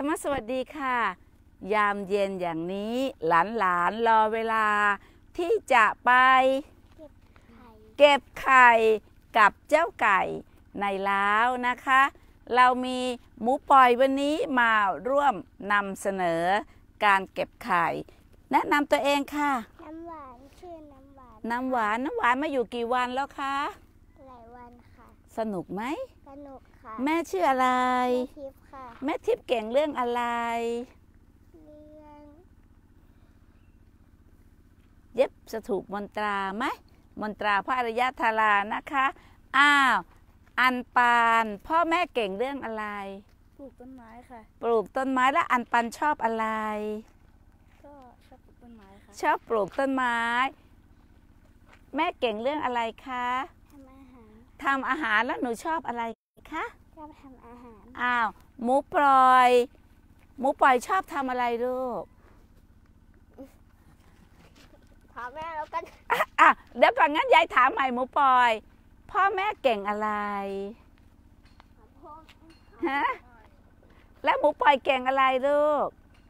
รรมสวัสดีค่ะยามเย็นอย่างนี้หลานรอเวลาที่จะไปเก็บไข่กับเจ้าไก่ในเล้านะคะเรามีหมูปล่อยวันนี้มาร่วมนำเสนอการเก็บไข่แนะนำตัวเองค่ะน้ำหวานชื่อน้ำหวานน้ำหวานมาอยู่กี่วันแล้วคะหลายวันค่ะสนุกไหมสนุกค่ะแม่ชื่ออะไรแม่ทิพย์ค่ะแม่ทิพย์เก่งเรื่องอะไรเรื่องเย็บสถูปมนตราไหมมนตราพระอริยธารานะคะอันปันพ่อแม่เก่งเรื่องอะไรปลูกต้นไม้ค่ะปลูกต้นไม้แล้วอันปันชอบอะไรก็ชอบปลูกต้นไม้ค่ะชอบปลูกต้นไม้แม่เก่งเรื่องอะไรคะทำอาหารแล้วหนูชอบอะไรคะชอบทำอาหารหมูปล่อยชอบทำอะไรลูกถามแม่แล้วกันเดี๋ยวก่อนงั้นยายถามใหม่หมูปล่อยพ่อแม่เก่งอะไรฮะแล้วหมูปล่อยเก่งอะไรลูก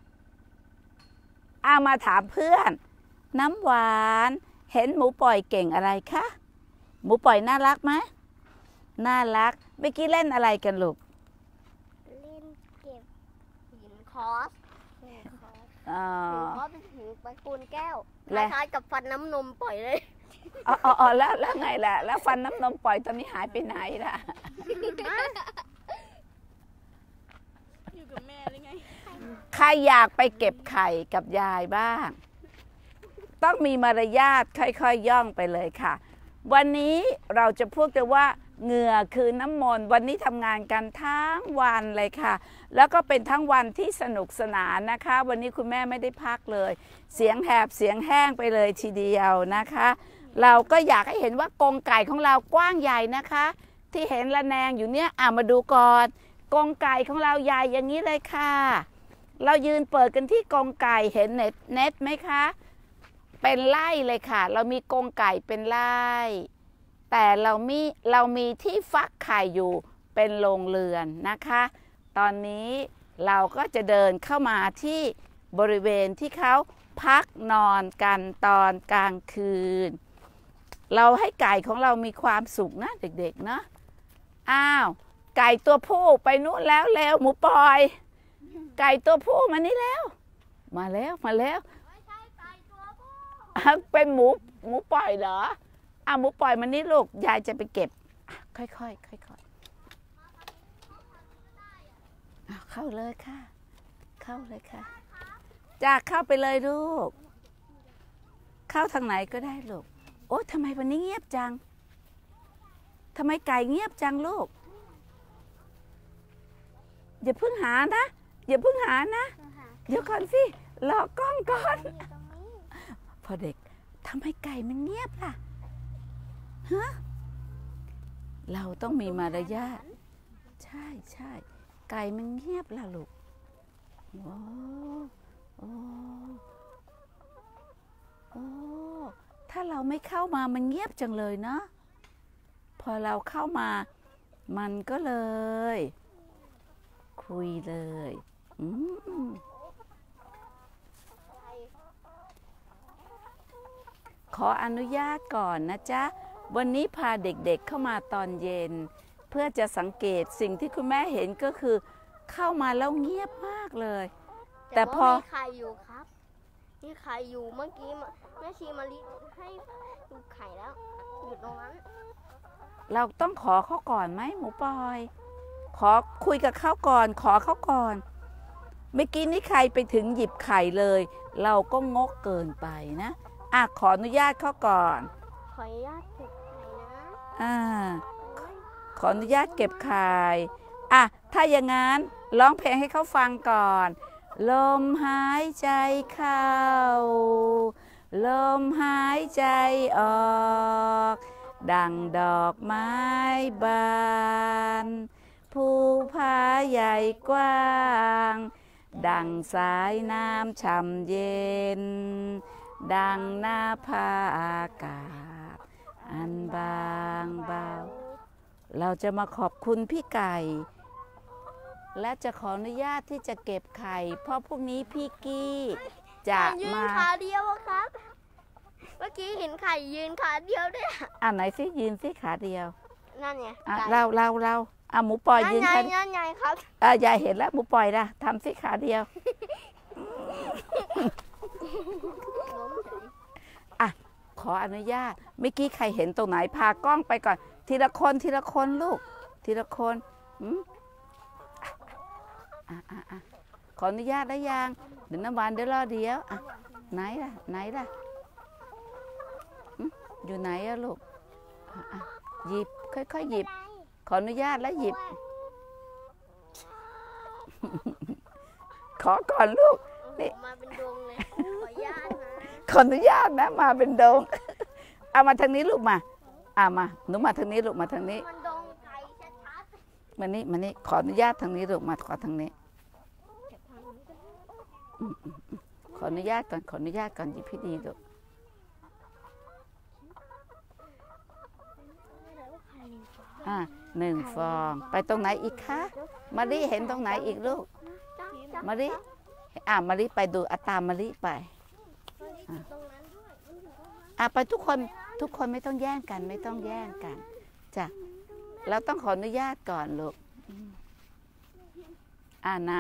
มาถามเพื่อนน้ำหวานเห็นหมูปล่อยเก่งอะไรคะหมูปล่อยน่ารักไหมน่ารักเมื่อกี้เล่นอะไรกันลูกเล่นเก็บหินคอสหินคอสเป็นหินตระกูลแก้วคล้ายๆกับฟันน้ำนมปล่อยเลยแล้วไงล่ะแล้วฟันน้ำนมปล่อยตอนนี้หายไปไหนล่ะอยู่กับแม่หรือไงใครอยากไปเก็บไข่กับยายบ้างต้องมีมารยาทค่อยๆย่องไปเลยค่ะวันนี้เราจะพูดกันว่าเหงื่อคือน้ำมนต์วันนี้ทำงานกันทั้งวันเลยค่ะแล้วก็เป็นทั้งวันที่สนุกสนานนะคะวันนี้คุณแม่ไม่ได้พักเลยเสียงแหบเสียงแห้งไปเลยทีเดียวนะคะเราก็อยากให้เห็นว่ากรงไก่ของเรากว้างใหญ่นะคะที่เห็นระแนงอยู่เนี่ยมาดูก่อนกรงไก่ของเราใหญ่อย่างนี้เลยค่ะเรายืนเปิดกันที่กรงไก่เห็นเน็ตไหมคะเป็นไร่เลยค่ะเรามีกรงไก่เป็นไร่แต่เรามีที่ฟักไข่อยู่เป็นโรงเรือนนะคะตอนนี้เราก็จะเดินเข้ามาที่บริเวณที่เขาพักนอนกันตอนกลางคืนเราให้ไก่ของเรามีความสุขนะเด็กๆเนาะไก่ตัวผู้ไปนู้นแล้วหมูปล่อยไก่ตัวผู้มานี่แล้วมาแล้วไม่ใช่ไก่ตัวผู้เป็นหมูปล่อยเหรอหมูปล่อยมานี่ลูกยายจะไปเก็บค่อยเข้าเลยค่ะจ้าเข้าไปเลยลูกเข้าทางไหนก็ได้ลูกโอ๊ยทำไมวันนี้เงียบจังทำไมไก่เงียบจังลูกอย่าเพิ่งหานะเดี๋ยวก่อนสิรอกล้องก่อนพอเด็กทำไมไก่มันเงียบล่ะฮะเราต้องมีมารยาทใช่ไก่มันเงียบล่ะลูกโอ้ถ้าเราไม่เข้ามามันเงียบจังเลยเนาะพอเราเข้ามามันก็เลยคุยเลยขออนุญาตก่อนนะจ๊ะวันนี้พาเด็กๆเข้ามาตอนเย็นเพื่อจะสังเกตสิ่งที่คุณแม่เห็นก็คือเข้ามาแล้วเงียบมากเลยแต่พอมีไข่อยู่ครับมีไข่อยู่เมื่อกี้แม่ชีมาลิให้ดูไข่แล้วอยู่ตรงนั้นเราต้องขอเขาก่อนไหมหมูปอยขอคุยกับเขาก่อนขอเขาก่อนเมื่อกี้นี่ใครไปถึงหยิบไข่เลยเราก็งกเกินไปนะขออนุญาตเขาก่อนขออนุญาตเก็บไข่นะขออนุญาตเก็บไข่ถ้าอย่างนั้นร้องเพลงให้เขาฟังก่อนลมหายใจเข้าลมหายใจออกดังดอกไม้บานภูผาใหญ่กว้างดังสายน้ำช่ำเย็นดังหน้าผาอากาศอันบางเบาเราจะมาขอบคุณพี่ไก่และจะขออนุญาตที่จะเก็บไข่เพราะพรุ่งนี้พี่กี้จะยืนมาขาเดียวอะครับ เมื่อกี้เห็นไข่ยืนขาเดียวด้วยอะไหนสิยืนสิขาเดียวนั่นไงเราหมูปล่อยยืนนั่นไงครับยายเห็นแล้วหมูปล่อยนะทำสิขาเดียวขออนุญาตเมื่อกี้ใครเห็นตรงไหนพากล้องไปก่อนทีละคนลูกทีละคนขออนุญาตได้ยังเดี๋ยวน้ำหวานเดี๋ยวรอเดี๋ยวไหนล่ะอยู่ไหนอะลูกหยิบค่อยๆหยิบขออนุญาตแล้วหยิบขอก่อนลูกนี่มาเป็นดวงเลยขออนุญาตนะขออนุญาตนะมาเป็นดงเอามาทางนี้ลูกมามาหนูมาทางนี้ลูกมาทางนี้มันดงไก่ชัดๆมานี่ขออนุญาตทางนี้ลูกมาขอทางนี้ขออนุญาตก่อนหยิบพี่ดีลูก1 ฟองไปตรงไหนอีกคะมาริเห็นตรงไหนอีกลูกมาริไปดูตามมาริไปไปทุกคนไม่ต้องแย่งกันจ้ะเราต้องขออนุญาตก่อนลูกไหน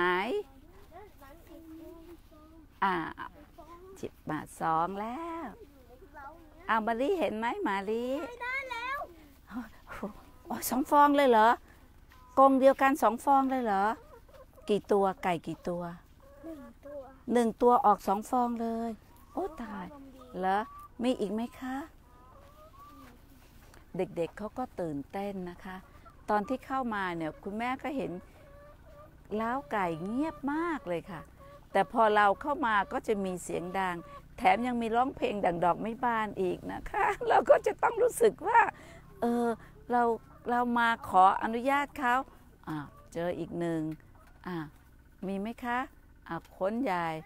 จิบมา2แล้วมาริเห็นไหมมาริได้แล้ว 2 ฟองเลยเหรอกรงเดียวกัน2 ฟองเลยเหรอกี่ตัวไก่กี่ตัว1 ตัวออก2 ฟองเลยโอ้ตายเหรอมีอีกไหมคะเด็กๆเขาก็ตื่นเต้นนะคะตอนที่เข้ามาเนี่ยคุณแม่ก็เห็นล้าวไก่เงียบมากเลยค่ะแต่พอเราเข้ามาก็จะมีเสียงดังแถมยังมีร้องเพลงดังดอกไม้บานอีกนะคะเราก็จะต้องรู้สึกว่าเรามาขออนุญาตเขาเจออีก1มีไหมคะค้นยาย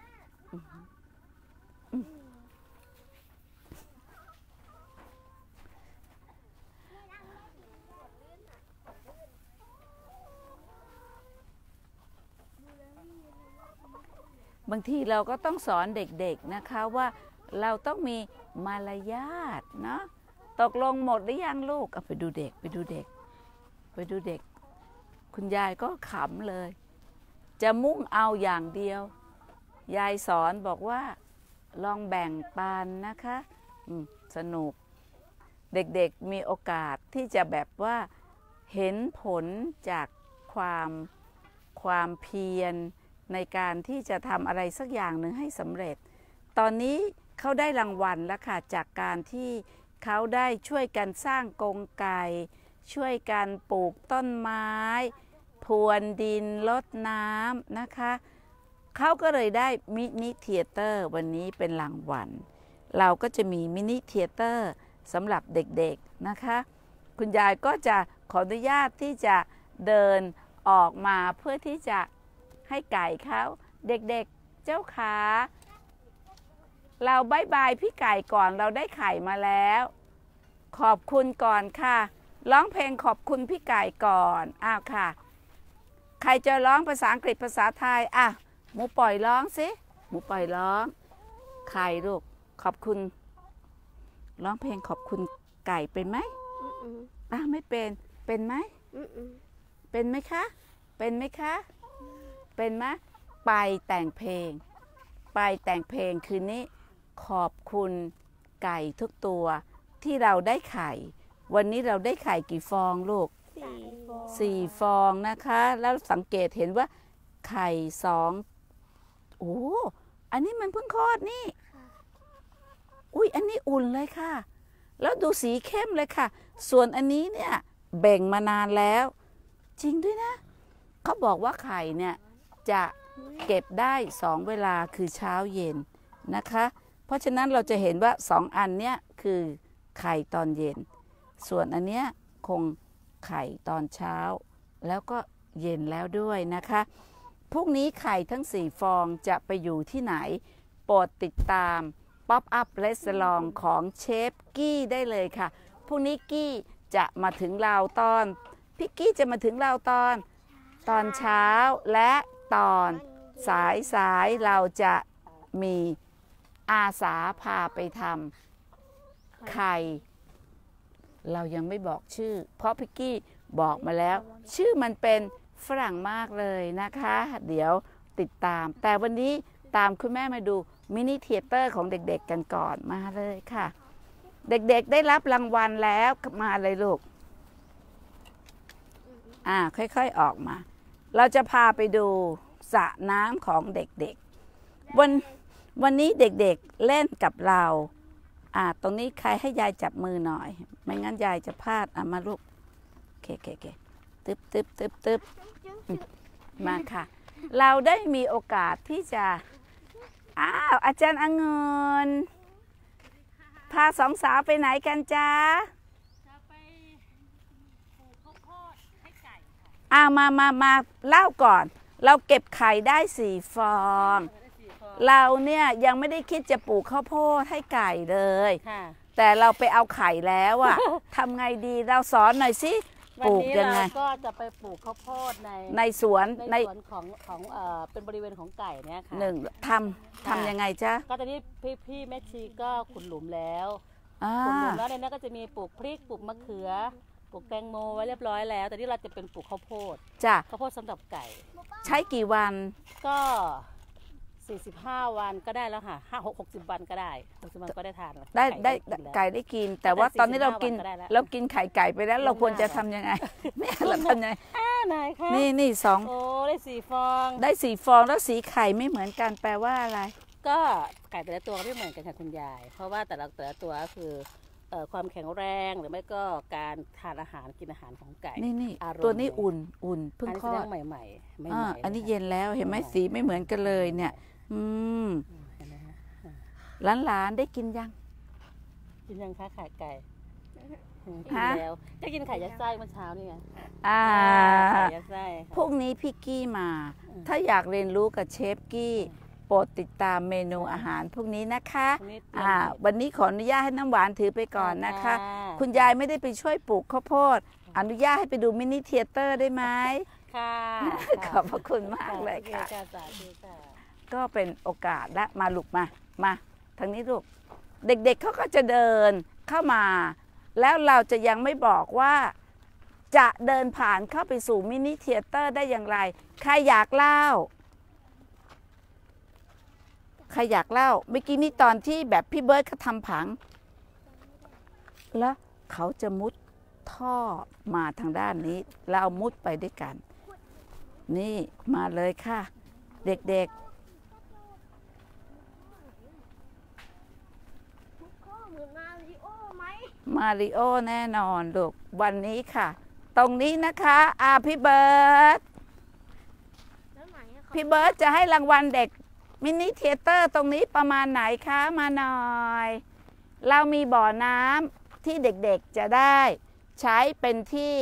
บางทีเราก็ต้องสอนเด็กๆนะคะว่าเราต้องมีมารยาทเนาะตกลงหมดหรือยังลูกไปดูเด็กคุณยายก็ขำเลยจะมุ่งเอาอย่างเดียวยายสอนบอกว่าลองแบ่งปันนะคะสนุกเด็กๆมีโอกาสที่จะแบบว่าเห็นผลจากความเพียรในการที่จะทำอะไรสักอย่างหนึ่งให้สำเร็จตอนนี้เขาได้รางวัลแล้วค่ะจากการที่เขาได้ช่วยกันสร้างกรงไก่ช่วยกันปลูกต้นไม้พรวนดินรดน้ำนะคะเขาก็เลยได้มินิเธียเตอร์วันนี้เป็นรางวัลเราก็จะมีมินิเธียเตอร์สำหรับเด็กๆนะคะคุณยายก็จะขออนุญาตที่จะเดินออกมาเพื่อที่จะให้ไก่เขาเด็กๆเจ้าขาเราบ๊ายบายพี่ไก่ก่อนเราได้ไข่มาแล้วขอบคุณก่อนค่ะร้องเพลงขอบคุณพี่ไก่ก่อนค่ะใครจะร้องภาษาอังกฤษภาษาไทยหมูปล่อยร้องสิหมูปล่อยร้องไข่ลูกขอบคุณร้องเพลงขอบคุณไก่เป็นไหมไม่เป็นไหมเป็นไหมคะเป็นไหมไปแต่งเพลงคืนนี้ขอบคุณไก่ทุกตัวที่เราได้ไข่วันนี้เราได้ไข่กี่ฟองลูก4 ฟองนะคะแล้วสังเกตเห็นว่าไข่2อันนี้มันเพิ่งคลอดนี่อันนี้อุ่นเลยค่ะแล้วดูสีเข้มเลยค่ะส่วนอันนี้เนี่ยแบ่งมานานแล้วจริงด้วยนะเขาบอกว่าไข่เนี่ยจะเก็บได้2 เวลาคือเช้าเย็นนะคะเพราะฉะนั้นเราจะเห็นว่า2 อันเนี้ยคือไข่ตอนเย็นส่วนอันเนี้ยคงไข่ตอนเช้าแล้วก็เย็นแล้วด้วยนะคะพรุ่งนี้ไข่ทั้ง4 ฟองจะไปอยู่ที่ไหนโปรดติดตาม Pop Up Restaurant ของเชฟกี้ได้เลยค่ะพรุ่งนี้กี้จะมาถึงเราตอนพี่กี้จะมาถึงเราตอนตอนเช้าและตอนสายเราจะมีอาสาพาไปทำไข่เรายังไม่บอกชื่อเพราะพิกกี้บอกมาแล้วชื่อมันเป็นฝรั่งมากเลยนะคะเดี๋ยวติดตามแต่วันนี้ตามคุณแม่มาดูมินิเธียเตอร์ของเด็กๆกันก่อนมาเลยค่ะเด็กๆได้รับรางวัลแล้วมาเลยลูกค่อยๆออกมาเราจะพาไปดูสระน้ำของเด็กๆวันนี้เด็กๆเล่นกับเราตรงนี้ใครให้ยายจับมือหน่อยไม่งั้นยายจะพลาดมาลูกเคตึบมาค่ะเราได้มีโอกาสที่จะอาจารย์องุ่นพาสองสาวไปไหนกันจ๊ะจะไปปลูกข้าวโพดให้ไก่ค่ะมาเล่าก่อนเราเก็บไข่ได้4 ฟองเราเนี่ยยังไม่ได้คิดจะปลูกข้าวโพดให้ไก่เลยแต่เราไปเอาไข่แล้วทำไงดีเราสอนหน่อยสิปลูกยังไงก็จะไปปลูกข้าวโพดในสวนของเป็นบริเวณของไก่เนี่ยค่ะทำยังไงจ๊ะก็ตอนนี้พี่แม่ชีก็ขุดหลุมแล้วขุดหลุมแล้วในนั้นก็จะมีปลูกพริกปลูกมะเขือปลูกแตงโมไว้เรียบร้อยแล้วแต่นี่เราจะเป็นปลูกข้าวโพดจ้ะข้าวโพดสำหรับไก่ใช้กี่วันก็45 วันก็ได้แล้วค่ะ60 วันก็ได้60 วันก็ได้ทานได้ไก่ได้กินแต่ว่าตอนนี้เรากินไข่ไก่ไปแล้วเราควรจะทำยังไงไม่เราทำยังไงนี่2 โอ้ได้4 ฟองได้4 ฟองแล้วสีไข่ไม่เหมือนกันแปลว่าอะไรก็ไก่แต่ละตัวไม่เหมือนกันค่ะคุณยายเพราะว่าแต่ละตัวก็คือความแข็งแรงหรือไม่ก็การทานอาหารกินอาหารของไก่นี่ตัวนี้อุ่นเพิ่งคลอดใหม่อันนี้เย็นแล้วเห็นไหมสีไม่เหมือนกันเลยเนี่ยหลานได้กินยังคะไข่ไก่กินแล้วก็กินไข่ยัดไส้เมื่อเช้านี่ไงไข่ยัดไส้พวกนี้พี่กี้มาถ้าอยากเรียนรู้กับเชฟกี้โปรดติดตามเมนูอาหารพวกนี้นะคะวันนี้ขออนุญาตให้น้ำหวานถือไปก่อนนะคะคุณยายไม่ได้ไปช่วยปลูกข้าวโพดอนุญาตให้ไปดูมินิเธียเตอร์ได้ไหมค่ะขอบพระคุณมากเลยค่ะก็เป็นโอกาสและมาลูกมาทางนี้ลูกเด็กๆเขาก็จะเดินเข้ามาแล้วเราจะยังไม่บอกว่าจะเดินผ่านเข้าไปสู่มินิเธียเตอร์ได้อย่างไรใครอยากเล่าเมื่อกี้นี่ตอนที่แบบพี่เบิร์ดเขาทำผังแล้วเขาจะมุดท่อมาทางด้านนี้เรามุดไปด้วยกันนี่มาเลยค่ะเด็กๆมาริโอแน่นอนลูกวันนี้ค่ะตรงนี้นะคะพี่เบิร์ดจะให้รางวัลเด็กมินิเธียเตอร์ตรงนี้ประมาณไหนคะมาหน่อยเรามีบ่อน้ำที่เด็กๆจะได้ใช้เป็นที่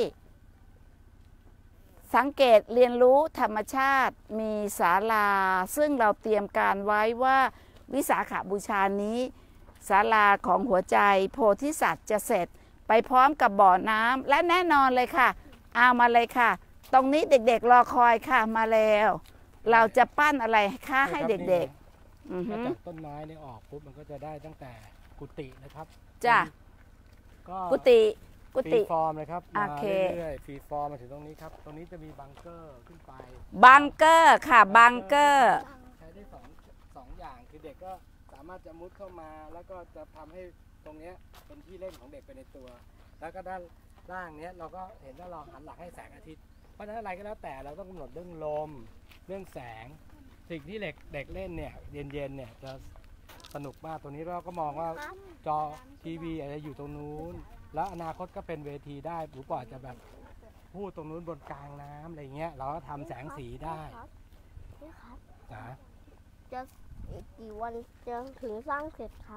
สังเกตเรียนรู้ธรรมชาติมีศาลาซึ่งเราเตรียมการไว้ว่าวิสาขบูชานี้ศาลาของหัวใจโพธิสัตว์จะเสร็จไปพร้อมกับบ่อน้ำและแน่นอนเลยค่ะเอามาเลยค่ะตรงนี้เด็กๆรอคอยค่ะมาแล้วเราจะปั้นอะไรคะให้เด็กๆจากต้นไม้นี่ออกปุ๊บมันก็จะได้ตั้งแต่กุฏินะครับจ้ะกุฏิฟรีฟอร์มเลยครับมาเรื่อยๆฟรีฟอร์มมาถึงตรงนี้ครับตรงนี้จะมีบังเกอร์ขึ้นไปบังเกอร์ค่ะบังเกอร์ใช้ได้สองอย่างคือเด็กก็สามารถจะมุดเข้ามาแล้วก็จะทำให้ตรงนี้เป็นที่เล่นของเด็กไปในตัวแล้วก็ด้านล่างนี้เราก็เห็นว่าเราหันหลังให้แสงอาทิตย์เพราะฉะนั้นอะไรก็แล้วแต่เราต้องกำหนดเรื่องลมเรื่องแสงสิ่งที่เด็กเล่นเนี่ยเย็นๆเนี่ยจะสนุกมากตัวนี้เราก็มองว่าจอทีวีอาจจะอยู่ตรงนู้นแล้วอนาคตก็เป็นเวทีได้หรือเปล่าจะแบบพูดตรงนู้นบนกลางน้ำอะไรเงี้ยเราก็ทำแสงสีได้จ้ะจะอีกกี่วันจะถึงสร้างเสร็จครับ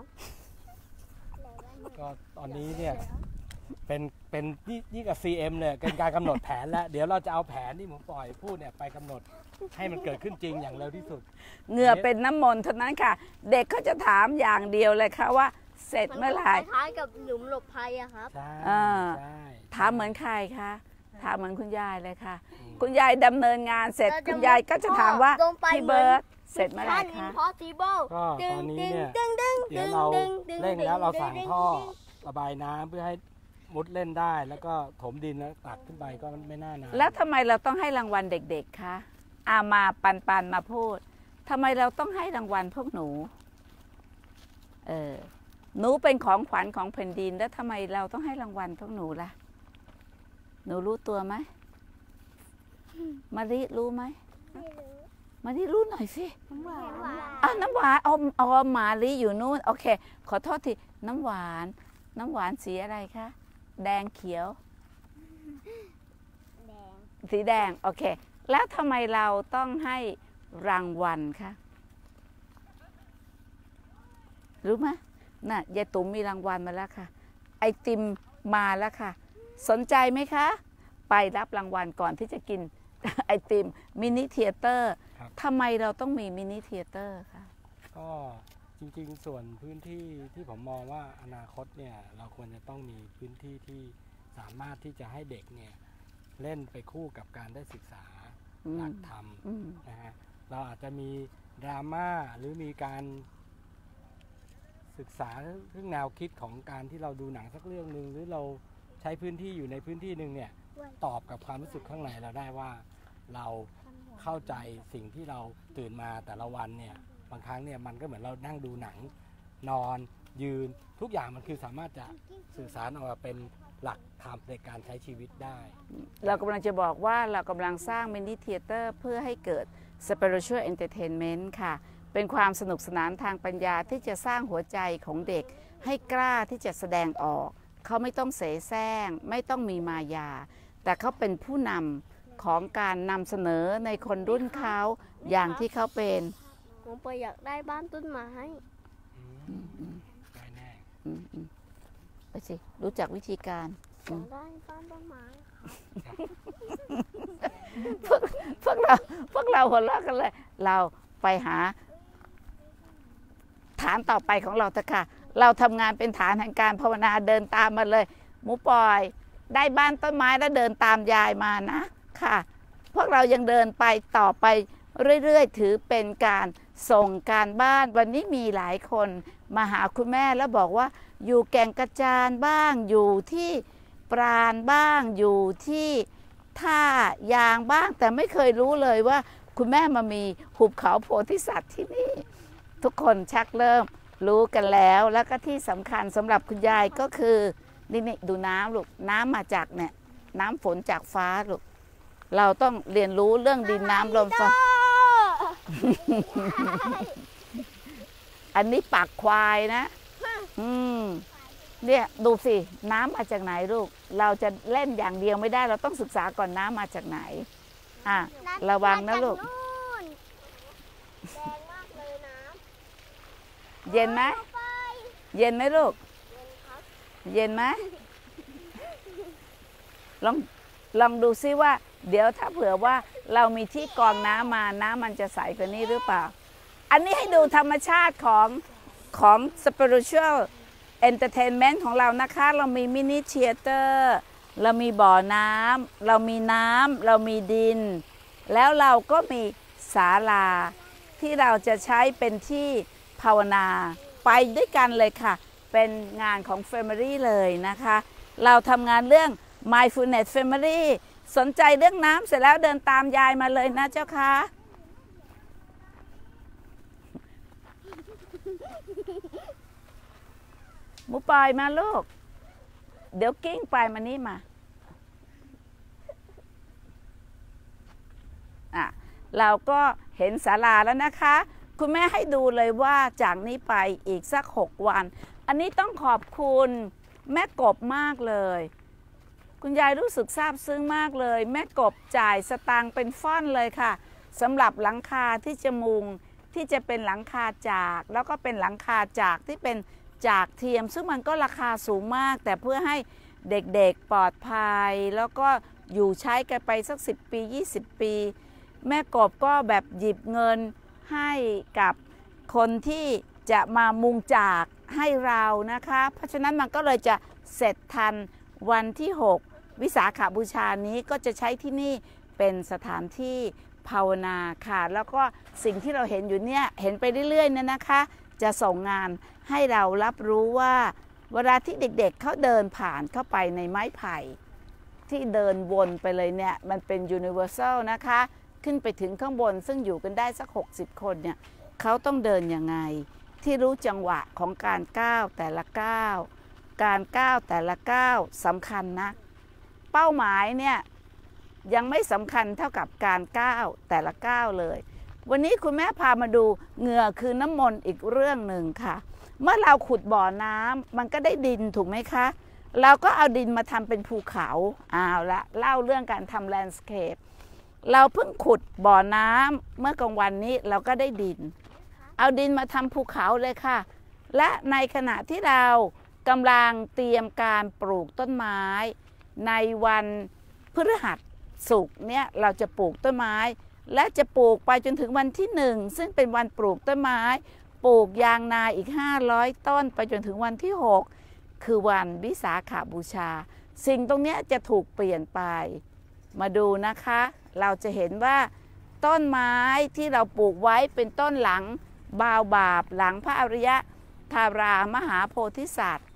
ก็ตอนนี้เนี่ยเป็นนี่กับ CM เนี่ยเป็นการกำหนดแผนแล้วเดี๋ยวเราจะเอาแผนที่ผมปล่อยพูดเนี่ยไปกำหนดให้มันเกิดขึ้นจริงอย่างเร็วที่สุดเหงื่อเป็นน้ำมนต์เท่านั้นค่ะเด็กเขาจะถามอย่างเดียวเลยค่ะว่าเสร็จเมื่อไหร่คล้ายกับหลุมหลบภัยอะครับใช่ถามเหมือนใครคะถามเหมือนคุณยายเลยค่ะ คุณยายดำเนินงานเสร็จคุณยายก็จะถามว่าพี่เบิร์ตเสร็จเมื่อไหร่คะก็ตอนนี้เนี่ยเดี๋ยวเราเร่งแล้วเราสั่งท่อระบายน้ำเพื่อให้มุดเล่นได้แล้วก็ถมดินแล้วตักขึ้นไปก็ไม่น่านานแล้วทำไมเราต้องให้รางวัลเด็กๆคะมาปันมาพูดทำไมเราต้องให้รางวัลพวกหนูหนูเป็นของขวัญของแผ่นดินแล้วทำไมเราต้องให้รางวัลพวกหนูล่ะหนูรู้ตัวไหมมะลิรู้ไหมมะลิรู้หน่อยสิน้ำหวานน้ำหวานเอามาลิอยู่นู่นโอเคขอโทษทีน้ำหวานสีอะไรคะแดงเขียวสีแดงโอเคแล้วทำไมเราต้องให้รางวัลคะรู้ไหมน่ะยายตุ๋มมีรางวัลมาแล้วค่ะไอติมมาแล้วค่ะสนใจไหมคะไปรับรางวัลก่อนที่จะกินไอติมมินิเธียเตอร์ทำไมเราต้องมีมินิเธียเตอร์คะก็จริงๆส่วนพื้นที่ที่ผมมองว่าอนาคตเนี่ยเราควรจะต้องมีพื้นที่ที่สามารถที่จะให้เด็กเนี่ยเล่นไปคู่กับการได้ศึกษาหลักธรรมนะฮะเราอาจจะมีดราม่าหรือมีการศึกษาเรื่องแนวคิดของการที่เราดูหนังสักเรื่องหนึ่งหรือเราใช้พื้นที่อยู่ในพื้นที่หนึ่งเนี่ยตอบกับความรู้สึกข้างในเราได้ว่าเราเข้าใจสิ่งที่เราตื่นมาแต่ละวันเนี่ยบางครั้งเนี่ยมันก็เหมือนเรานั่งดูหนังนอนยืนทุกอย่างมันคือสามารถจะสื่อสารออกมาเป็นหลักธรรมในการใช้ชีวิตได้เรากำลังจะบอกว่าเรากำลังสร้างมินิเธียเตอร์เพื่อให้เกิด Spiritual Entertainment ค่ะเป็นความสนุกสนานทางปัญญาที่จะสร้างหัวใจของเด็กให้กล้าที่จะแสดงออกเขาไม่ต้องเสแสร้งไม่ต้องมีมายาแต่เขาเป็นผู้นำของการนำเสนอในคนรุ่นเขาอย่างที่เขาเป็นผมไปอยากได้บ้านต้นไม้ได้แน่ไปสิรู้จักวิธีการได้บ้านต้นไม้พวกเราหัวเราะกันเลยเราไปหาฐานต่อไปของเราเถอะค่ะเราทำงานเป็นฐานแห่งการภาวนาเดินตามมาเลยหมูปอยได้บ้านต้นไม้แล้วเดินตามยายมานะค่ะพวกเรายังเดินไปต่อไปเรื่อยๆถือเป็นการส่งการบ้านวันนี้มีหลายคนมาหาคุณแม่แล้วบอกว่าอยู่แก่งกระจานบ้างอยู่ที่ปราณบ้างอยู่ที่ท่ายางบ้างแต่ไม่เคยรู้เลยว่าคุณแม่มามีหุบเขาโพธิสัตว์ที่นี่ทุกคนชักเริ่มรู้กันแล้วแล้วก็ที่สำคัญสำหรับคุณยายก็คือนี่ดูน้ำลูกน้ำมาจากเนี่ยน้ำฝนจากฟ้าลูกเราต้องเรียนรู้เรื่องดินน้ำลมไฟอันนี้ปากควายนะเนี่ยดูสิน้ำมาจากไหนลูกเราจะเล่นอย่างเดียวไม่ได้เราต้องศึกษาก่อนน้ำมาจากไหนระวังนะลูกเย็นไหมเย็นไหมลูกเย็นไหมลองดูซิว่าเดี๋ยวถ้าเผื่อว่าเรามีที่กรองน้ำมาน้ำมันจะใสกว่านี้หรือเปล่าอันนี้ให้ดูธรรมชาติของ Spiritual Entertainment ของเรานะคะเรามีมินิเธียเตอร์เรามีบ่อน้ำเรามีน้ำเรามีดินแล้วเราก็มีศาลาที่เราจะใช้เป็นที่ภาวนาไปด้วยกันเลยค่ะเป็นงานของ Family เลยนะคะเราทำงานเรื่อง Mindfulness Family สนใจเรื่องน้ำเสร็จแล้วเดินตามยายมาเลยนะเจ้าค่ะหมูปอยมาลูกเดี๋ยวกิ้งไปมานี่มาเราก็เห็นศาลาแล้วนะคะคุณแม่ให้ดูเลยว่าจากนี้ไปอีกสัก6 วันอันนี้ต้องขอบคุณแม่กบมากเลยคุณยายรู้สึกซาบซึ้งมากเลยแม่กบจ่ายสตางค์เป็นฟ่อนเลยค่ะสำหรับหลังคาที่จะมุงที่จะเป็นหลังคาจากแล้วก็เป็นหลังคาจากที่เป็นจากเทียมซึ่งมันก็ราคาสูงมากแต่เพื่อให้เด็กๆปลอดภัยแล้วก็อยู่ใช้กันไปสัก10 ปี20 ปีแม่กบก็แบบหยิบเงินให้กับคนที่จะมามุงจากให้เรานะคะเพราะฉะนั้นมันก็เลยจะเสร็จทันวันที่6 วิสาขบูชานี้ก็จะใช้ที่นี่เป็นสถานที่ภาวนาค่ะแล้วก็สิ่งที่เราเห็นอยู่เนี่ยเห็นไปเรื่อยๆเนี่ยนะคะจะส่งงานให้เรารับรู้ว่าเวลาที่เด็กๆเขาเดินผ่านเข้าไปในไม้ไผ่ที่เดินวนไปเลยเนี่ยมันเป็น universal นะคะขึ้นไปถึงข้างบนซึ่งอยู่กันได้สัก60คนเนี่ยเขาต้องเดินยังไงที่รู้จังหวะของการก้าวแต่ละก้าวการก้าวแต่ละก้าวสำคัญนะเป้าหมายเนี่ยยังไม่สำคัญเท่ากับการก้าวแต่ละก้าวเลยวันนี้คุณแม่พามาดูเหงื่อคือน้ำมนต์อีกเรื่องหนึ่งค่ะเมื่อเราขุดบ่อน้ำมันก็ได้ดินถูกไหมคะเราก็เอาดินมาทำเป็นภูเขาเอาละเล่าเรื่องการทำแลนด์สเคปเราเพิ่งขุดบ่อน้ำเมื่อกลางวันนี้เราก็ได้ดินเอาดินมาทำภูเขาเลยค่ะและในขณะที่เรากำลังเตรียมการปลูกต้นไม้ในวันพฤหัสศุกร์เนี่ยเราจะปลูกต้นไม้และจะปลูกไปจนถึงวันที่1ซึ่งเป็นวันปลูกต้นไม้ปลูกยางนาอีก500ต้นไปจนถึงวันที่6คือวันวิสาขบูชาสิ่งตรงนี้จะถูกเปลี่ยนไปมาดูนะคะเราจะเห็นว่าต้นไม้ที่เราปลูกไว้เป็นต้นหลังบาวบาปหลังพระอริยธารามหาโพธิสัตว์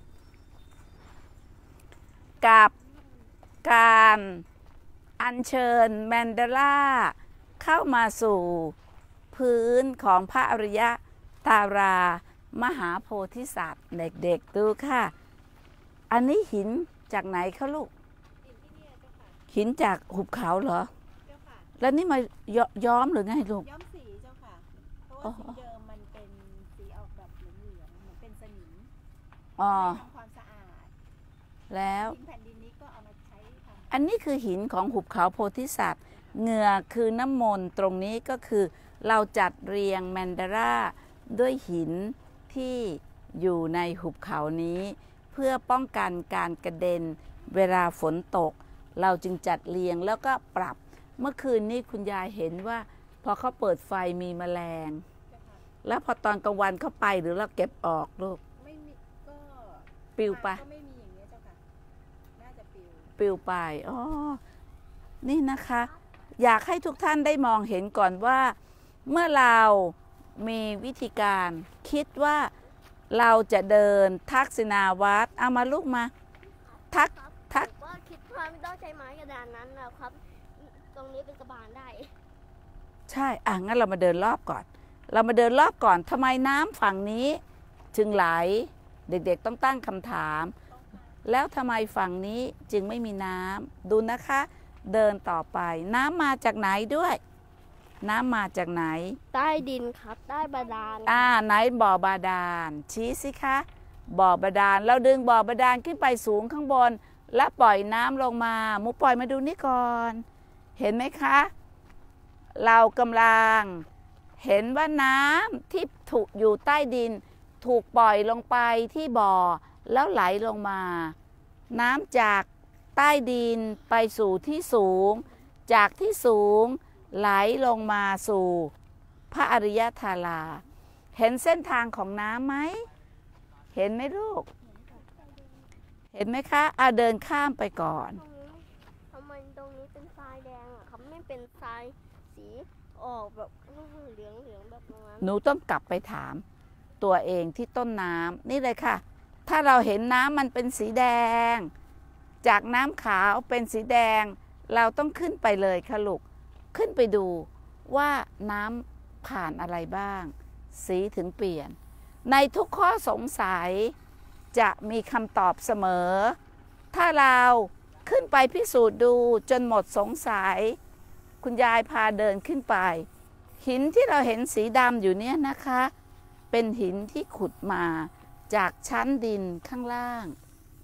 กับการอัญเชิญแมนเดลาเข้ามาสู่พื้นของพระอริยธารามหาโพธิสัตว์เด็กๆดูค่ะอันนี้หินจากไหนคะลูกหินจากหุบเขาเหรอแล้วนี่มาย้อมหรือไงลูกย้อมสีเจ้าค่ะเพราะว่าสีเดิมมันเป็นสีออกแบบเหลืองๆเหมือนเป็นสนิมทำความสะอาดแล้วหินแผ่นดินนี้ก็เอามาใช้ทำอันนี้คือหินของหุบเขาโพธิสัตว์เหงื่อคือน้ำมนต์ตรงนี้ก็คือเราจัดเรียงแมนดาราด้วยหินที่อยู่ในหุบเขานี้เพื่อป้องกันการกระเด็นเวลาฝนตกเราจึงจัดเรียงแล้วก็ปรับเมื่อคืนนี้คุณยายเห็นว่าพอเขาเปิดไฟมีแมลงแล้วพอตอนกลางวันเข้าไปหรือเราเก็บออกลูกไม่มีก็ปิวไปก็ไม่มีอย่างนี้เจ้าค่ะน่าจะปิวไปอ๋อนี่นะคะอยากให้ทุกท่านได้มองเห็นก่อนว่าเมื่อเรามีวิธีการคิดว่าเราจะเดินทักษิณาวัตรเอามาลูกมาทักว่าคิดว่าไม่ต้องใช้ไม้กระดานนั้นนะครับตรงนี้เป็นสะพานได้ใช่งั้นเรามาเดินรอบก่อนเรามาเดินรอบก่อนทำไมน้ำฝั่งนี้จึงไหลเด็กๆต้องตั้งคำถามแล้วทำไมฝั่งนี้จึงไม่มีน้ำดูนะคะเดินต่อไปน้ำมาจากไหนด้วยน้ำมาจากไหนใต้ดินครับใต้บาดาลไหนบ่อบาดาลชี้สิคะบ่อบาดาลเราดึงบ่อบาดาลขึ้นไปสูงข้างบนและปล่อยน้ำลงมามุกปล่อยมาดูนี่ก่อนเห็นไหมคะเรากำลังเห็นว่าน้ำที่ถูกอยู่ใต้ดินถูกปล่อยลงไปที่บ่อแล้วไหลลงมาน้ำจากใต้ดินไปสู่ที่สูงจากที่สูงไหลลงมาสู่พระอริยธาราเห็นเส้นทางของน้ำไหมเห็นไหมลูกเห็นไหมคะเดินข้ามไปก่อนทำไมตรงนี้เป็นทรายแดงครับไม่เป็นทรายสีออกแบบเหลืองแบบนั้นหนูต้องกลับไปถามตัวเองที่ต้นน้ำนี่เลยค่ะถ้าเราเห็นน้ำมันเป็นสีแดงจากน้ำขาวเป็นสีแดงเราต้องขึ้นไปเลยค่ะลูกขึ้นไปดูว่าน้ำผ่านอะไรบ้างสีถึงเปลี่ยนในทุกข้อสงสัยจะมีคำตอบเสมอถ้าเราขึ้นไปพิสูจน์ดูจนหมดสงสัยคุณยายพาเดินขึ้นไปหินที่เราเห็นสีดำอยู่เนี่ยนะคะเป็นหินที่ขุดมาจากชั้นดินข้างล่าง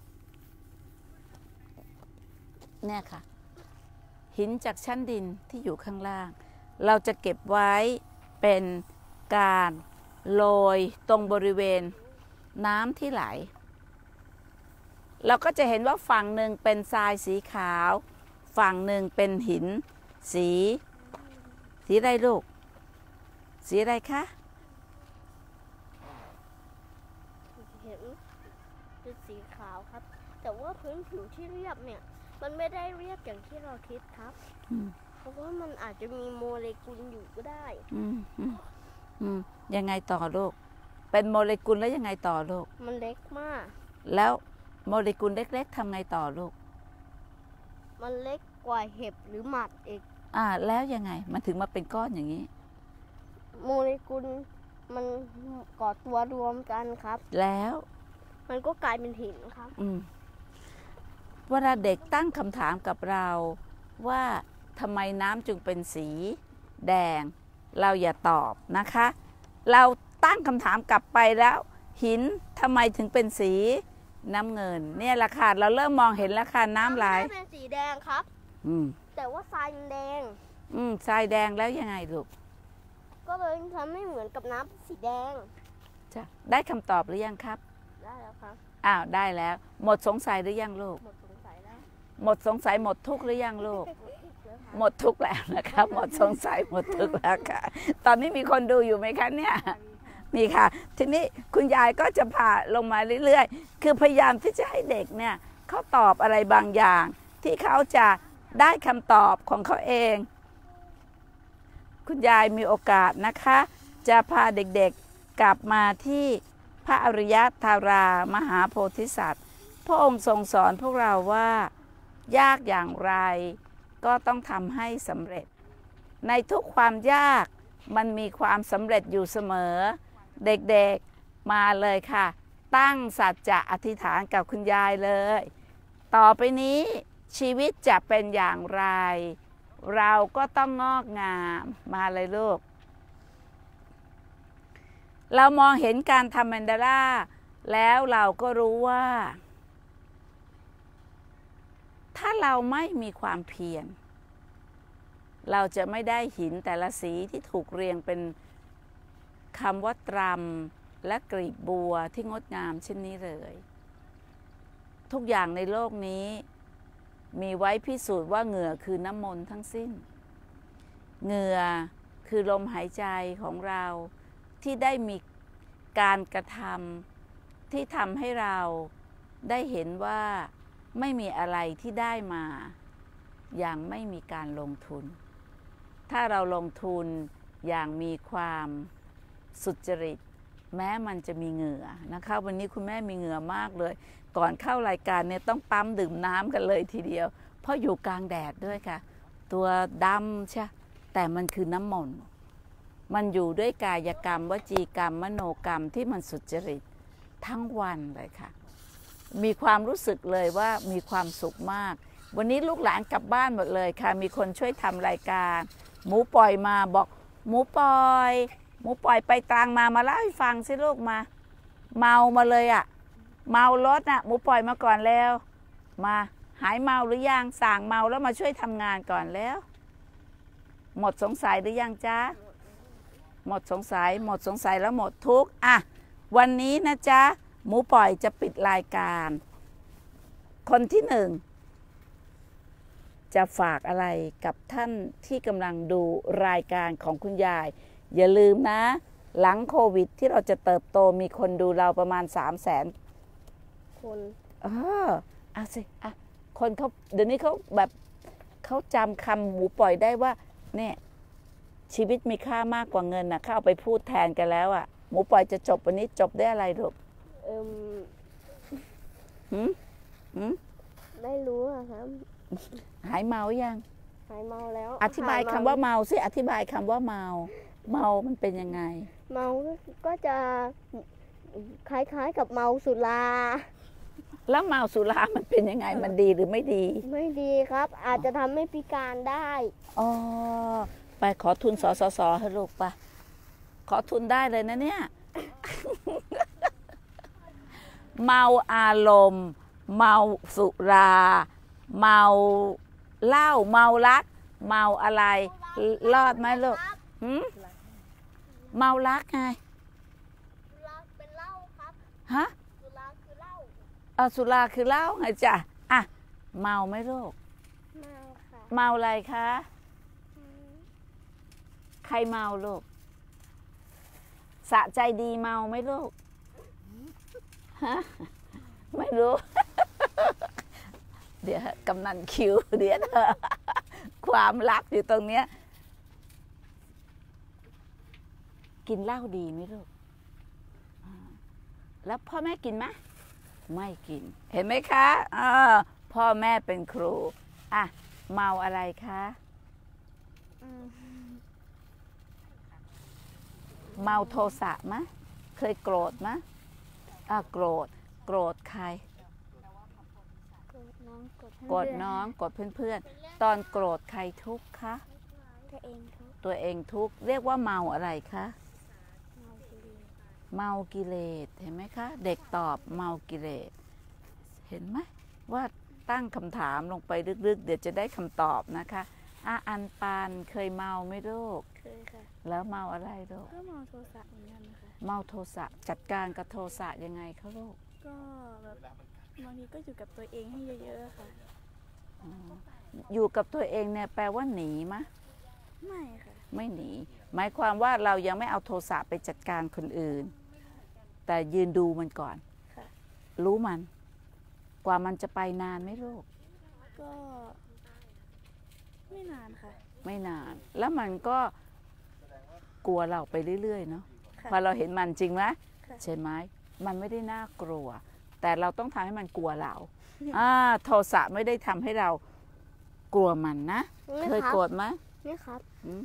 เนี่ยค่ะหินจากชั้นดินที่อยู่ข้างล่างเราจะเก็บไว้เป็นการโรยตรงบริเวณน้ำที่ไหลเราก็จะเห็นว่าฝั่งหนึ่งเป็นทรายสีขาวฝั่งหนึ่งเป็นหินสีอะไรลูกสีอะไรคะเห็นเป็นสีขาวครับแต่ว่าพื้นผิวที่เรียบเนี่ยมันไม่ได้เรียบอย่างที่เราคิดครับ เพราะว่ามันอาจจะมีโมเลกุลอยู่ก็ได้ยังไงต่อลูกเป็นโมเลกุลแล้วยังไงต่อลูกมันเล็กมากแล้วโมเลกุลเล็กๆทำไงต่อลูกมันเล็กกว่าเห็บหรือหมัดอีกแล้วยังไงมันถึงมาเป็นก้อนอย่างนี้โมเลกุลมันก่อตัวรวมกันครับแล้วมันก็กลายเป็นหินครับเวลาเด็กตั้งคำถามกับเราว่าทำไมน้ำจึงเป็นสีแดงเราอย่าตอบนะคะเราตั้งคำถามกลับไปแล้วหินทำไมถึงเป็นสีน้ำเงินเนี่ยแหละค่ะเราเริ่มมองเห็นแล้วค่ะน้ำไหลไม่เป็นสีแดงครับแต่ว่าทรายแดงทรายแดงแล้วยังไงลูกก็เลยทำให้เหมือนกับน้ำสีแดงจะได้คำตอบหรือยังครับได้แล้วครับได้แล้วหมดสงสัยหรือยังลูกหมดสงสัยแล้วหมดสงสัยหมดทุกข์หรือยังลูกหมดทุกข์แล้วนะคะหมดสงสัยหมดทุกข์แล้วค่ะตอนนี้มีคนดูอยู่ไหมคะเนี่ยมีค่ะทีนี้คุณยายก็จะพาลงมาเรื่อยๆคือพยายามที่จะให้เด็กเนี่ยเขาตอบอะไรบางอย่างที่เขาจะได้คำตอบของเขาเองคุณยายมีโอกาสนะคะจะพาเด็กๆกลับมาที่พระอริยธารามหาโพธิสัตว์พระองค์ทรงสอนพวกเราว่ายากอย่างไรก็ต้องทำให้สำเร็จในทุกความยากมันมีความสำเร็จอยู่เสมอเด็กๆมาเลยค่ะตั้งสัจจะอธิษฐานกับคุณยายเลยต่อไปนี้ชีวิตจะเป็นอย่างไรเราก็ต้องงอกงามมาเลยลูกเรามองเห็นการทำแมนดาร่าแล้วเราก็รู้ว่าถ้าเราไม่มีความเพียรเราจะไม่ได้หินแต่ละสีที่ถูกเรียงเป็นคำว่าตรำและกลีบบัวที่งดงามเช่นนี้เลยทุกอย่างในโลกนี้มีไว้พิสูจน์ว่าเหงื่อคือน้ำมนต์ทั้งสิ้นเหงื่อคือลมหายใจของเราที่ได้มีการกระทำที่ทำให้เราได้เห็นว่าไม่มีอะไรที่ได้มาอย่างไม่มีการลงทุนถ้าเราลงทุนอย่างมีความสุจริตแม้มันจะมีเหงื่อนะคะวันนี้คุณแม่มีเหงื่อมากเลยก่อนเข้ารายการเนี่ยต้องปั๊มดื่มน้ำกันเลยทีเดียวเพราะอยู่กลางแดดด้วยค่ะตัวดำใช่แต่มันคือน้ำมนต์มันอยู่ด้วยกายกรรมวจีกรรมมโนกรรมที่มันสุจริตทั้งวันเลยค่ะมีความรู้สึกเลยว่ามีความสุขมากวันนี้ลูกหลานกลับบ้านหมดเลยค่ะมีคนช่วยทำรายการหมูปล่อยมาบอกหมูปล่อยไปตรังมาเล่าให้ฟังสิลูกมาเมามาเลยอ่ะเมารถน่ะหมูปล่อยมาก่อนแล้วมาหายเมาหรือยังสั่งเมาแล้วมาช่วยทำงานก่อนแล้วหมดสงสัยหรือยังจ๊ะหมดสงสัยแล้วหมดทุกข์วันนี้นะจ๊ะหมูปล่อยจะปิดรายการคนที่หนึ่งจะฝากอะไรกับท่านที่กำลังดูรายการของคุณยายอย่าลืมนะหลังโควิดที่เราจะเติบโตมีคนดูเราประมาณ 300,000 คนสิคนเขาเดี๋ยวนี้เขาแบบเขาจำคำหมูปล่อยได้ว่าเนี่ยชีวิตมีค่ามากกว่าเงินนะเขาเอาไปพูดแทนกันแล้วหมูปล่อยจะจบวันนี้จบได้อะไรลูกไม่รู้ครับหายเมายังหายเมาแล้วอธิบายคำว่าเมาสิอธิบายคำว่าเมามันเป็นยังไงเมาก็จะคล้ายๆกับเมาสุราแล้วเมาสุรามันเป็นยังไงมันดีหรือไม่ดีไม่ดีครับอาจจะทำให้พิการได้ไปขอทุนสสให้ลูกไปขอทุนได้เลยนะเนี่ยเมาอารมณ์เมาสุราเมาเหล้าเมารักเมาอะไรรอดไหมลูกเมารักไงเป็นเหล้าครับฮะสุราคือเหล้าสุราคือเหล้าไงจ๊ะเมาไหมลูกเมาค่ะเมาอะไรคะใครเมาลูกสะใจดีเมาไหมลูกไม่รู้เดี๋ยวกำนันคิวเดี๋ยวความลับอยู่ตรงเนี้ยกินเหล้าดีไหมลูกแล้วพ่อแม่กินไหมไม่กินเห็นไหมคะพ่อแม่เป็นครูอ่ะเมาอะไรคะเมาโทสะมะเคยโกรธมะโกรธใครโกรธน้องโกรธเพื่อนตอนโกรธใครทุกข์คะตัวเองทุกข์เรียกว่าเมาอะไรคะเมากิเลสเห็นไหมคะเด็กตอบเมากิเลสเห็นไหมว่าตั้งคำถามลงไปลึกๆเดี๋ยวจะได้คำตอบนะคะอันปานเคยเมาไหมลูกเคยค่ะแล้วเมาอะไรลูกก็เมาโทสะเหมือนกันค่ะเมาโทสะจัดการกับโทสะยังไงคะลูกก็แบบบางทีก็อยู่กับตัวเองให้เยอะๆค่ะอยู่กับตัวเองเนี่ยแปลว่าหนีมะไม่ค่ะไม่หนีหมายความว่าเรายังไม่เอาโทสะไปจัดการคนอื่นแต่ยืนดูมันก่อนรู้มันกว่ามันจะไปนานไหมลูกก็ไม่นานค่ะไม่นานแล้วมันก็กลัวเราไปเรื่อยๆเนาะพอเราเห็นมันจริงไหมใช่ไหมมันไม่ได้น่ากลัวแต่เราต้องทำให้มันกลัวเราโทสะไม่ได้ทำให้เรากลัวมันนะเคยโกรธไหมนี่ครับ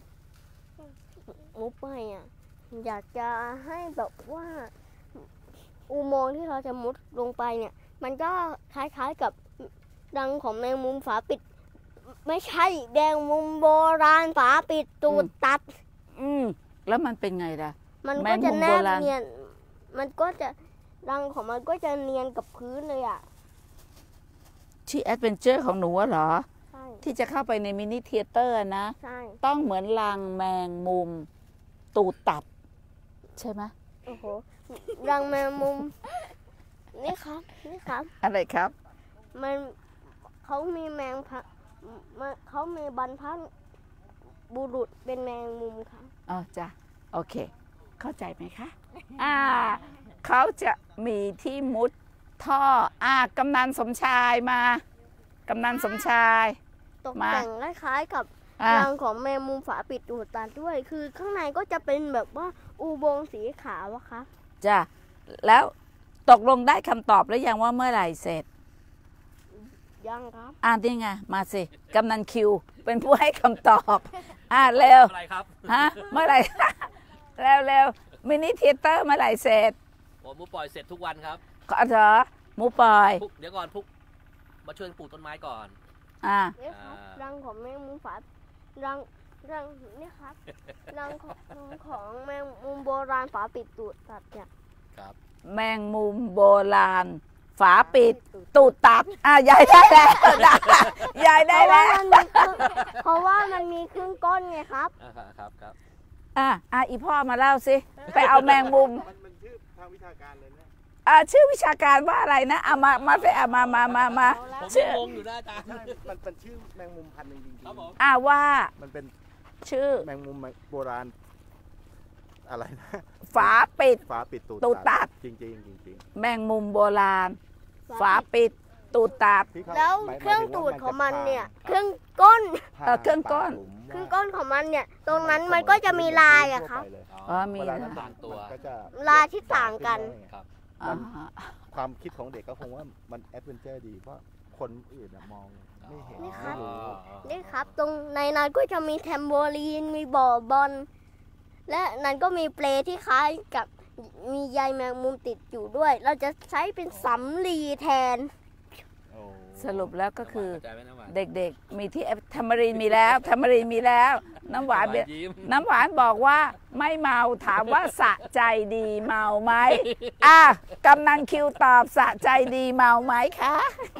มุกไปอยากจะให้แบบว่าอุโมงค์ที่เราจะมุดลงไปเนี่ยมันก็คล้ายๆกับรังของแมงมุมฝาปิดไม่ใช่แมงมุมโบราณฝาปิดตูดตัดแล้วมันเป็นไงล่ะมันก็จะแนบเนียนมันก็จะรังของมันก็จะเนียนกับพื้นเลยที่แอดเวนเจอร์ของหนูเหรอใช่ที่จะเข้าไปในมินิเธียเตอร์นะใช่ต้องเหมือนรังแมงมุมตูดตัดใช่ไหมโอ้โหรังแมงมุมนี่ครับอะไรครับมันเขามีแมงพักเขามีบรรพบุรุษเป็นแมงมุมค่ะจ้ะโอเคเข้าใจไหมคะเขาจะมีที่มุดท่อกำนันสมชายมากำนันสมชายตกแต่งคล้ายๆกับรังของแมงมุมฝาปิดตูดตัดด้วยคือข้างในก็จะเป็นแบบว่าอุโมงค์สีขาวอะคะจ้ะแล้วตกลงได้คำตอบแล้วยังว่าเมื่อไหร่เสร็จยังครับนี่ไงมาสิกำนันคิวเป็นผู้ให้คำตอบเร็วอะไรครับเมื่อไหร่เร็วมินิเธียเตอร์เมื่อไหร่เสร็จหมูปล่อยเสร็จทุกวันครับเหรอหมูปล่อยเดี๋ยวก่อนพุกมาช่วยปลูกต้นไม้ก่อนนี่ครับรังของแมงมุมฝารังนี่ครับรังของแมงมุมโบราณฝาปิดตูดตัดเนี่ยครับแมงมุมโบราณฝาปิดตูดตัดยายได้แล้วยายได้แล้วเพราะว่ามันมีครึ่งก้นไงครับครับอีพ่อมาเล่าสิไปเอาแมงมุมมันชื่อทางวิชาการเลยนะชื่อวิชาการว่าอะไรนะมาสิมาชื่อวงอยู่นะอาจารย์มันเป็นชื่อแมงมุมพันธุ์จริงๆครับผมว่ามันเป็นชื่อแมงมุมโบราณอะไรนะฝาปิดตูดตัดจริงแมงมุมโบราณฝาปิดตูดตัดแล้วเครื่องตูดของมันเนี่ยเครื่องก้นของมันเนี่ยตรงนั้นมันก็จะมีลายอะครับมีลายที่ต่างกันความคิดของเด็กก็คงว่ามันแอดเวนเจอร์ดีเพราะคนอื่นมองไม่เห็นนี่ครับตรงในนั้นก็จะมีแทมโบลีนมีบ่อบอลและนั้นก็มีเปลที่คล้ายกับมีใยแมงมุมติดอยู่ด้วยเราจะใช้เป็นสำลีแทนสรุปแล้วก็คือเด็กๆมีที่ธรรมรีนมีแล้วน้ำหวานบอกว่าไม่เมาถามว่าสะใจดีเมาไหมกำนันคิวตอบสะใจดีเมาไหมคะ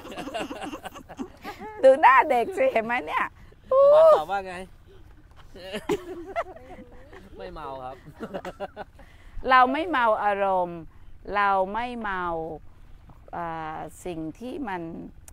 ดูหน้าเด็กสิเห็นไหมเนี่ยตอบว่าไงไม่เมาครับเราไม่เมาอารมณ์เราไม่เมาสิ่งที่มัน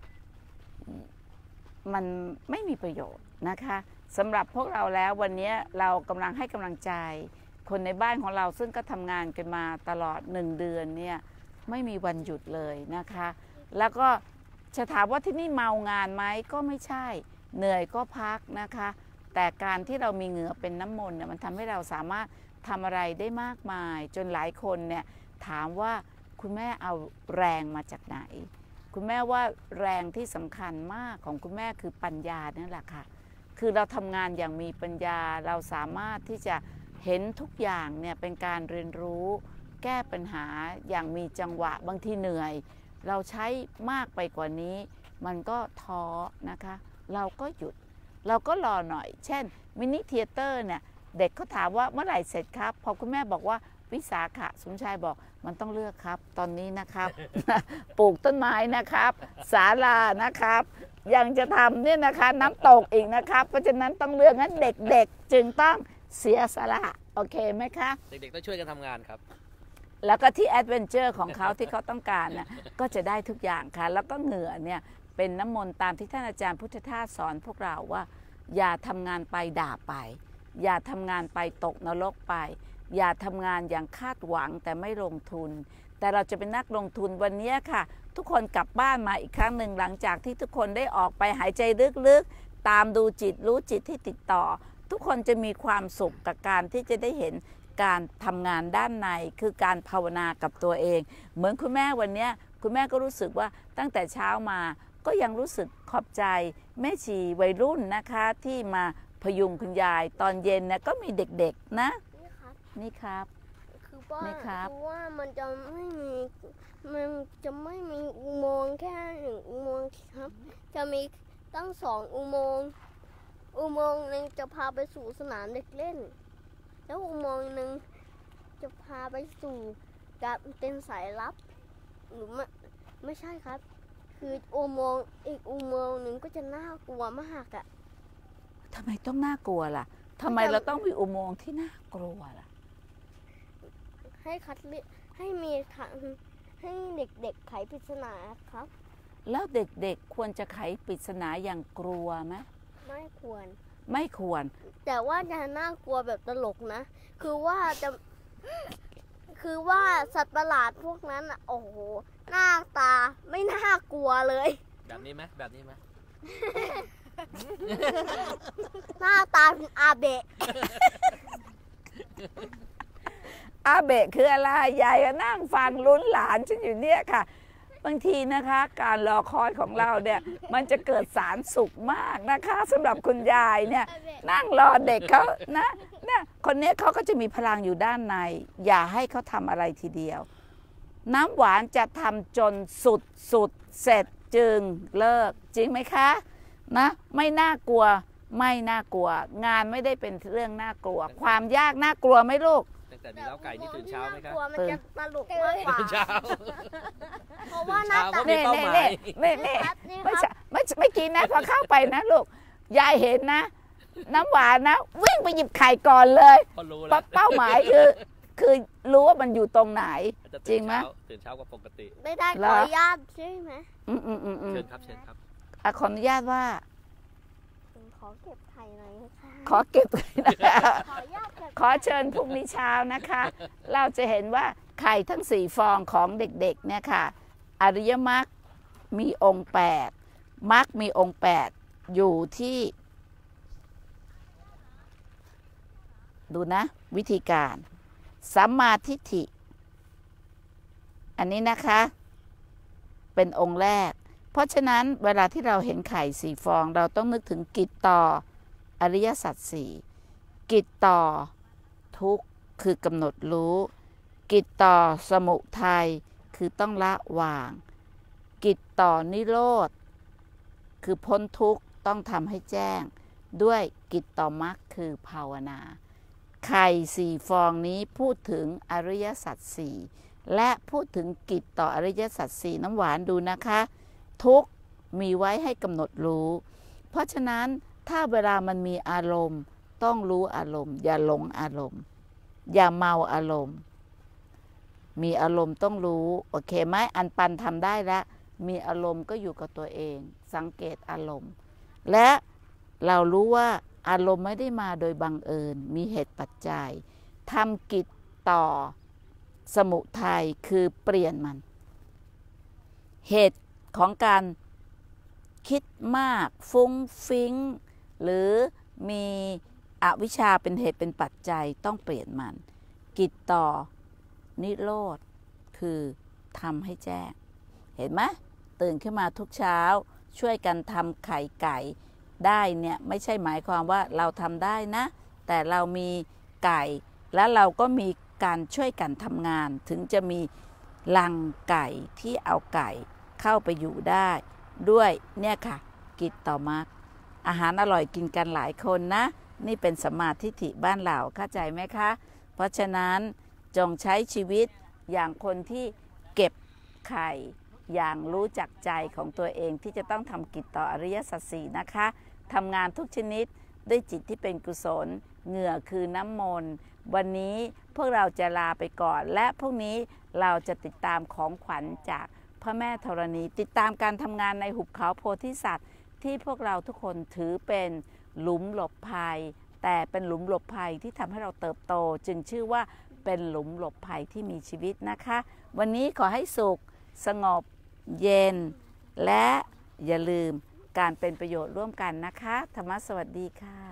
ไม่มีประโยชน์นะคะสำหรับพวกเราแล้ววันนี้เรากำลังให้กำลังใจคนในบ้านของเราซึ่งก็ทำงานกันมาตลอด1 เดือนเนี่ยไม่มีวันหยุดเลยนะคะแล้วก็จะถามว่าที่นี่เมางานไหมก็ไม่ใช่เหนื่อยก็พักนะคะแต่การที่เรามีเหงื่อเป็นน้ำมนต์เนี่ยมันทำให้เราสามารถทำอะไรได้มากมายจนหลายคนเนี่ยถามว่าคุณแม่เอาแรงมาจากไหนคุณแม่ว่าแรงที่สำคัญมากของคุณแม่คือปัญญานั่นแหละค่ะคือเราทำงานอย่างมีปัญญาเราสามารถที่จะเห็นทุกอย่างเนี่ยเป็นการเรียนรู้แก้ปัญหาอย่างมีจังหวะบางทีเหนื่อยเราใช้มากไปกว่านี้มันก็ท้อนะคะเราก็หยุดเราก็รอหน่อยเช่นมินิเธียเตอร์เนี่ยเด็กเขาถามว่าเมื่อไหร่เสร็จครับพอคุณแม่บอกว่าวิสาขะสมชายบอกมันต้องเลือกครับตอนนี้นะครับ ปลูกต้นไม้นะครับศาลานะครับยังจะทำเนี่ยนะคะน้ำตกอีกนะครับเพราะฉะนั้นต้องเลือกงั้นเด็กๆจึงต้องเสียสละโอเคไหมคะเด็กๆต้องช่วยกันทำงานครับแล้วก็ที่แอดเวนเจอร์ของเขาที่เขาต้องการนะก็จะได้ทุกอย่างค่ะแล้วก็เหงื่อเนี่ยเป็นน้ำมนต์ตามที่ท่านอาจารย์พุทธทาสสอนพวกเราว่าอย่าทำงานไปด่าไปอย่าทำงานไปตกนรกไปอย่าทำงานอย่างคาดหวังแต่ไม่ลงทุนแต่เราจะเป็นนักลงทุนวันนี้ค่ะทุกคนกลับบ้านมาอีกครั้งหนึ่งหลังจากที่ทุกคนได้ออกไปหายใจลึกๆตามดูจิตรู้จิตที่ติดต่อทุกคนจะมีความสุขกับการที่จะได้เห็นการทำงานด้านในคือการภาวนากับตัวเองเหมือนคุณแม่วันนี้คุณแม่ก็รู้สึกว่าตั้งแต่เช้ามาก็ยังรู้สึกขอบใจแม่ชีวัยรุ่นนะคะที่มาพยุงคุณยายตอนเย็นนะก็มีเด็กๆนะนี่ครับคือว่ามันจะไม่มีอุโมงค์แค่1อุโมงค์ครับจะมีตั้ง2อุโมงค์หนึ่งจะพาไปสู่สนามเด็กเล่นแล้วอุโมงค์หนึ่งจะพาไปสู่การเป็นสายลับหรือไม่ใช่ครับคืออุโมงค์อีกอุโมงค์หนึ่งก็จะน่ากลัวมากอะทำไมต้องน่ากลัวล่ะทำไมเราต้องมีอุโมงค์ที่น่ากลัวล่ะให้คัดเลือกให้มีให้เด็กๆไขปริศนาครับแล้วเด็กๆควรจะไขปริศนาอย่างกลัวไหมไม่ควรแต่ว่าจะน่ากลัวแบบตลกนะคือว่าสัตว์ประหลาดพวกนั้นอ่ะโอ้โหหน้าตาไม่น่ากลัวเลยแบบนี้ไหมหน้าตาเป็นอาเบะอาเบะคืออะไรยายก็นั่งฟังลุ้นหลานฉันอยู่เนี่ยค่ะบางทีนะคะการรอคอยของเราเนี่ยมันจะเกิดสารสุขมากนะคะสำหรับคุณยายเนี่ยนั่งรอเด็กเขานะคนนี้เขาก็จะมีพลังอยู่ด้านในอย่าให้เขาทำอะไรทีเดียวน้ำหวานจะทำจนสุดเสร็จจึงเลิกจริงไหมคะนะไม่น่ากลัวงานไม่ได้เป็นเรื่องน่ากลัวความยากน่ากลัวไหมลูกตั้งแต่มีเล้าไก่นี่ตื่นเช้าไหมครับมันจะตลกมากกว่าเช้าเพราะว่าหน้าตาไม่กินนะพอเข้าไปนะลูกยายเห็นนะน้ำหวานนะวิ่งไปหยิบไข่ก่อนเลยเป้าหมายคือรู้ว่ามันอยู่ตรงไหนจริงไหมตื่นเช้ากว่าปกติไม่ได้ขออนุญาตใช่ไหมเชิญครับขออนุญาตว่าขอเก็บไข่หน่อยค่ะขอเก็บขอเชิญพรุ่งนี้เช้านะคะเราจะเห็นว่าไข่ทั้ง4ฟองของเด็กๆเนี่ยค่ะอริยมรรคมีองค์8มรรคมีองค์8อยู่ที่ดูนะวิธีการสัมมาทิฏฐิอันนี้นะคะเป็นองค์แรกเพราะฉะนั้นเวลาที่เราเห็นไข่4ฟองเราต้องนึกถึงกิจต่ออริยสัจ4กิจต่อทุกข์คือกำหนดรู้กิจต่อสมุทัยคือต้องละวางกิจต่อนิโรธคือพ้นทุกข์ต้องทำให้แจ้งด้วยกิจต่อมรรคคือภาวนาไข่4ฟองนี้พูดถึงอริยสัจ4และพูดถึงกิจต่ออริยสัจ4น้ำหวานดูนะคะทุกข์มีไว้ให้กำหนดรู้เพราะฉะนั้นถ้าเวลามันมีอารมณ์ต้องรู้อารมณ์อย่าหลงอารมณ์อย่าเมาอารมณ์มีอารมณ์ต้องรู้โอเคไหมอันปันทำได้แล้วมีอารมณ์ก็อยู่กับตัวเองสังเกตอารมณ์และเรารู้ว่าอารมณ์ไม่ได้มาโดยบังเอิญมีเหตุปัจจัยทำกิจต่อสมุทัยคือเปลี่ยนมันเหตุของการคิดมากฟุ้งฟิ้งหรือมีอวิชชาเป็นเหตุเป็นปัจจัยต้องเปลี่ยนมันกิจต่อนิโรธคือทำให้แจ้งเห็นไหมตื่นขึ้นมาทุกเช้าช่วยกันทำไข่ไก่ได้เนี่ยไม่ใช่หมายความว่าเราทำได้นะแต่เรามีไก่แล้วเราก็มีการช่วยกันทำงานถึงจะมีรังไก่ที่เอาไก่เข้าไปอยู่ได้ด้วยเนี่ยค่ะกิจต่อมรรคอาหารอร่อยกินกันหลายคนนะนี่เป็นสัมมาทิฏฐิบ้านเราเข้าใจไหมคะเพราะฉะนั้นจงใช้ชีวิตอย่างคนที่เก็บไข่อย่างรู้จักใจของตัวเองที่จะต้องทำกิจต่ออริยสัจสี่นะคะทำงานทุกชนิดด้วยจิตที่เป็นกุศลเหงื่อคือน้ำมนต์วันนี้พวกเราจะลาไปก่อนและพรุ่งนี้เราจะติดตามของขวัญจากพระแม่ธรณีติดตามการทำงานในหุบเขาโพธิสัตว์ที่พวกเราทุกคนถือเป็นหลุมหลบภัยแต่เป็นหลุมหลบภัยที่ทำให้เราเติบโตจึงชื่อว่าเป็นหลุมหลบภัยที่มีชีวิตนะคะวันนี้ขอให้สุขสงบเย็นและอย่าลืมการเป็นประโยชน์ร่วมกันนะคะธรรมะสวัสดีค่ะ